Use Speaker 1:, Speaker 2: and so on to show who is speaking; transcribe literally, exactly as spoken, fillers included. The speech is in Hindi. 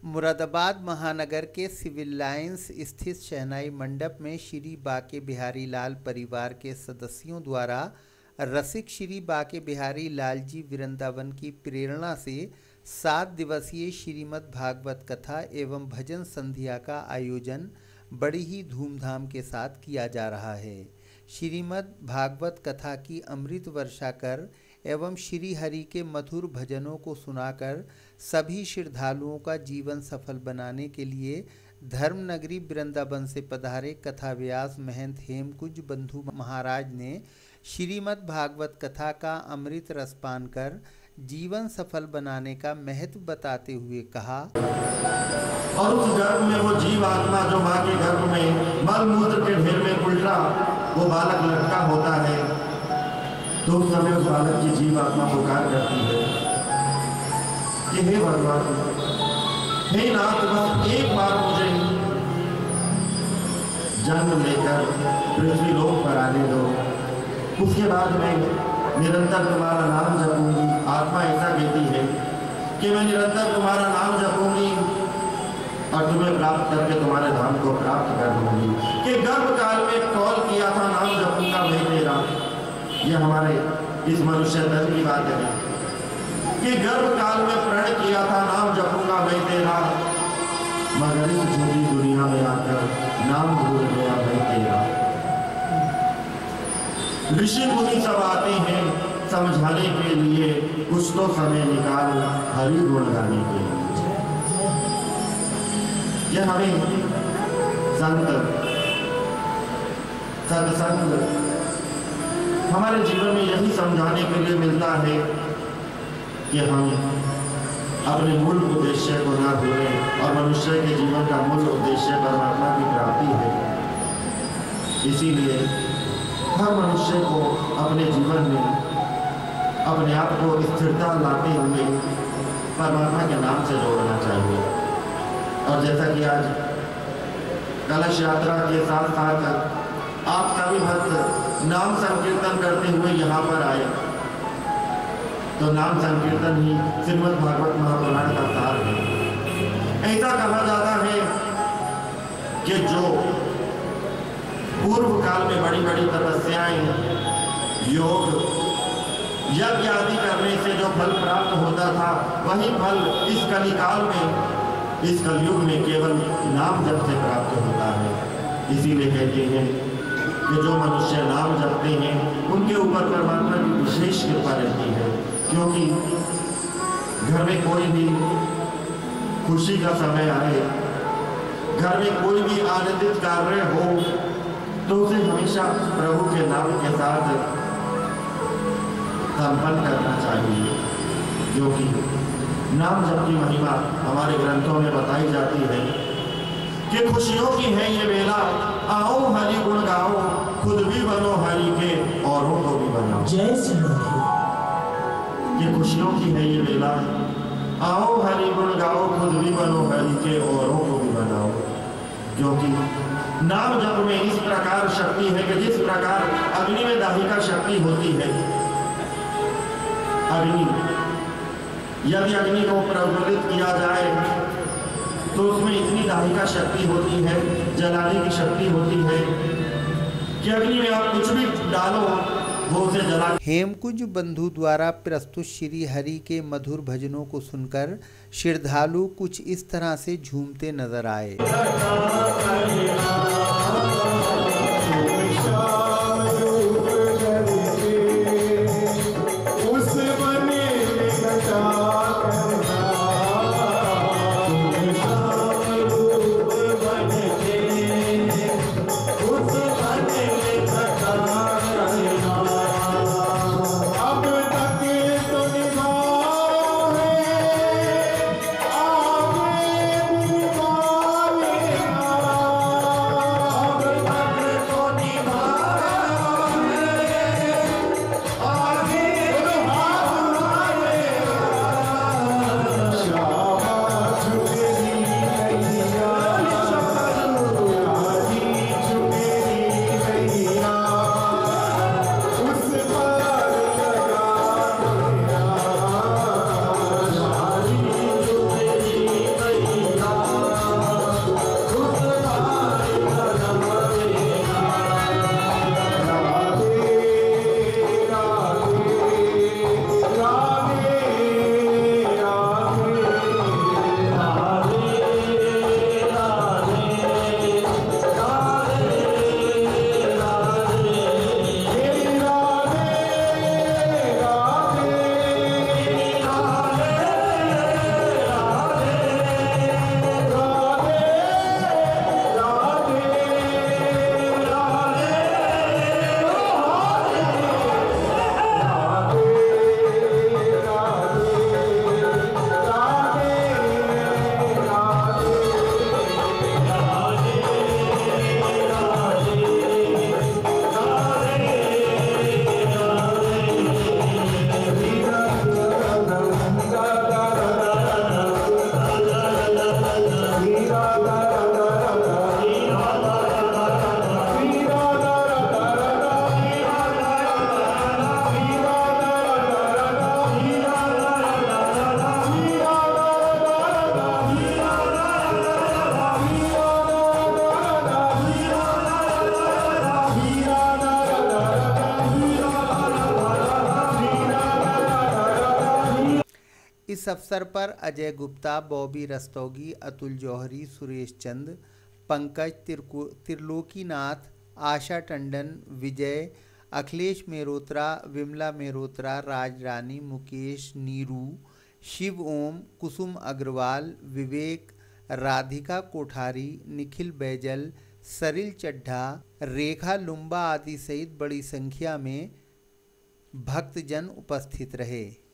Speaker 1: मुरादाबाद महानगर के सिविल लाइंस स्थित शहनाई मंडप में श्री बाके बिहारी लाल परिवार के सदस्यों द्वारा रसिक श्री बाके बिहारी लाल जी वृंदावन की प्रेरणा से सात दिवसीय श्रीमद् भागवत कथा एवं भजन संध्या का आयोजन बड़ी ही धूमधाम के साथ किया जा रहा है। श्रीमद् भागवत कथा की अमृत वर्षा कर एवं श्री हरि के मधुर भजनों को सुनाकर सभी श्रद्धालुओं का जीवन सफल बनाने के लिए धर्मनगरी वृंदावन से पधारे कथा व्यास महंत हेमकुंज बंधु महाराज ने श्रीमद् भागवत कथा का अमृत रसपान कर जीवन सफल बनाने का महत्व बताते हुए कहा,
Speaker 2: और उस गर्भ में वो जीव आत्मा जो माँ के गर्भ में मल मूत्र के ढेर में उल्टा वो बालक लटका होता है, तो उस समय उस बालक की जीव आत्मा पुकार करती है कि हे भगवान, हे नाथ, बस एक बार मुझे जन्म लेकर पृथ्वी लोक पर आने दो, उसके बाद मैं निरंतर तुम्हारा नाम जपूंगी। आत्मा ऐसा कहती है कि मैं निरंतर तुम्हारा नाम जपूंगी और तुम्हें प्राप्त करके तुम्हारे धाम को प्राप्त कर दूंगी। कि गर्भ काल में कॉल किया था नाम जपूंगा मैं तेरा, यह हमारे इस मनुष्य धर्म की बात है कि गर्भ काल में प्रण किया था नाम जपूंगा मैं तेरा, मगर इस झूठी दुनिया में आकर नाम भूल गया मैं तेरा। ऋषि मुनि सब आते हैं समझाने के लिए, कुछ तो समय निकाल हरि गुण गाने के लिए। यह हमें संत सत्संग हमारे जीवन में यही समझाने के लिए मिलता है कि हम अपने मूल उद्देश्य को ना भूलें, और मनुष्य के जीवन का मूल उद्देश्य परमात्मा की प्राप्ति है। इसीलिए हर मनुष्य को अपने जीवन में अपने आप को स्थिरता लाते हुए परमात्मा के नाम से जोड़ना चाहिए। और जैसा कि आज कलश यात्रा के साथ साथ आप सभी भक्त नाम संकीर्तन करते हुए यहाँ पर आए, तो नाम संकीर्तन ही श्रीमद् भागवत महापुराण का सार है। ऐसा कहा जाता है कि जो पूर्व काल में बड़ी बड़ी तपस्याएं, योग, यज्ञ आदि करने से जो फल प्राप्त होता था, वही फल इस कलिकाल में, इस कलयुग में केवल नाम जप से प्राप्त होता है। इसीलिए कहते हैं कि जो मनुष्य नाम जपते हैं उनके ऊपर परमात्मा की विशेष कृपा रहती है, क्योंकि घर में कोई भी खुशी का समय आए, घर में कोई भी आनंदित कार्य हो, तो उसे हमेशा प्रभु के नाम के साथ संपन्न करना चाहिए, क्योंकि नाम जप की महिमा हमारे ग्रंथों में बताई जाती है कि खुशियों की है ये वेला, आओ हरि गुण गाओ, खुद भी बनो हरि के औरों को भी बनाओ। जय श्री राम। ये खुशियों की है ये वेला, आओ हरि गुण गाओ, खुद भी बनो हरि के औरों को भी बनाओ। क्योंकि नाम जप में इस प्रकार शक्ति है कि जिस प्रकार अग्नि में दाहिका शक्ति होती है, अग्नि यदि अग्नि को प्रज्वलित किया जाए तो उसमें इतनी दाहिका शक्ति होती है, जलाने की शक्ति होती है कि अग्नि में आप कुछ भी डालो वो उसे जला।
Speaker 1: हेमकुंज बंधु द्वारा प्रस्तुत श्री हरि के मधुर भजनों को सुनकर श्रद्धालु कुछ इस तरह से झूमते नजर आए। इस अवसर पर अजय गुप्ता, बॉबी रस्तोगी, अतुल जौहरी, सुरेश चंद, पंकज त्रिलोकीनाथ, आशा टंडन, विजय, अखिलेश मेहरोत्रा, विमला मेहरोत्रा, राज रानी, मुकेश, नीरू, शिव ओम, कुसुम अग्रवाल, विवेक, राधिका कोठारी, निखिल बैजल, सरिल चड्ढा, रेखा लुम्बा आदि सहित बड़ी संख्या में भक्तजन उपस्थित रहे।